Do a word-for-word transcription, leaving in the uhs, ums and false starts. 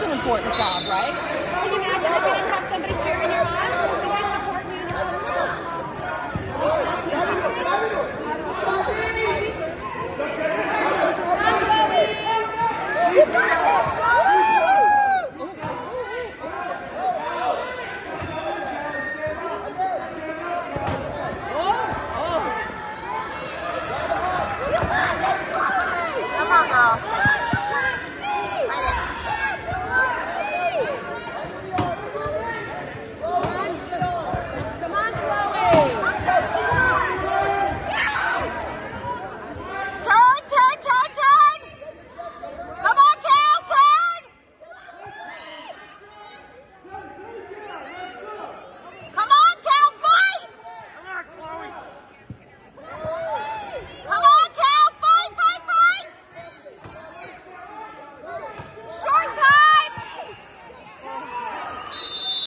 an important job, right? Can you imagine if you didn't have somebody cheering you on? I'm going! You got it!